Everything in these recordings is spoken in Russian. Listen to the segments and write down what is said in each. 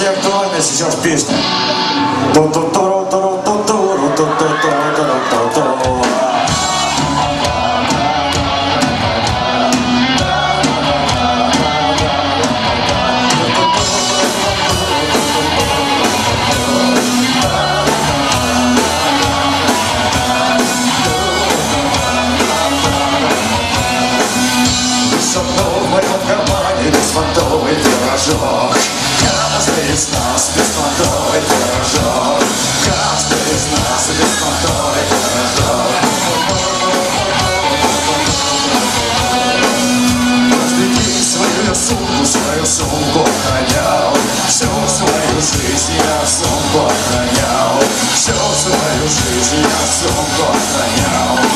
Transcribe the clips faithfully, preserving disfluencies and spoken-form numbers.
очень актуальная сейчас песня. Беспонтовый пирожок. Каждый из нас беспонтовый пирожок. Каждый из нас беспонтовый пирожок. Каждый день свою сумку, свою сумку охранял. Всю свою жизнь я сумку охранял. Всю свою жизнь я сумку охранял.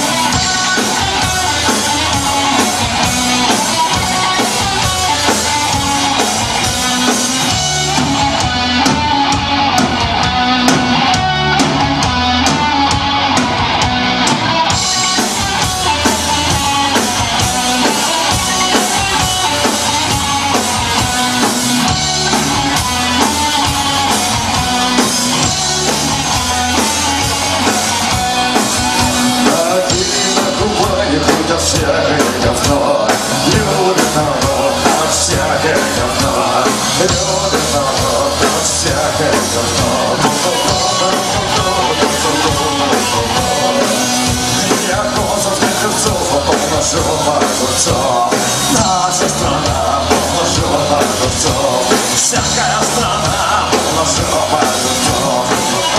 Всякое говно, любит народ от всякое говно, любит народ от всякое говно. Я козов для перцов, а помножу огурцов. Наша страна помножу огурцов. Всякая страна помножу огурцов.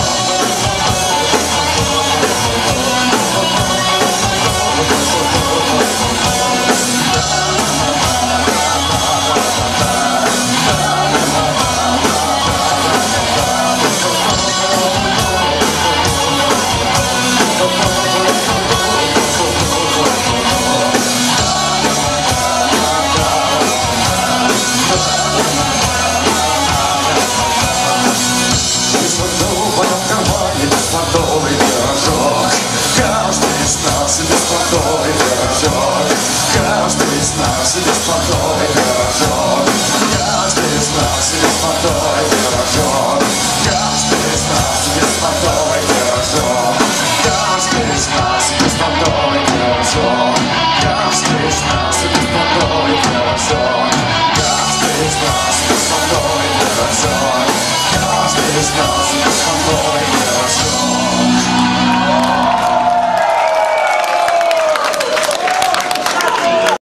Беспонтовый пирожок. Каждый из нас беспонтовый пирожок. Каждый из нас беспонтовый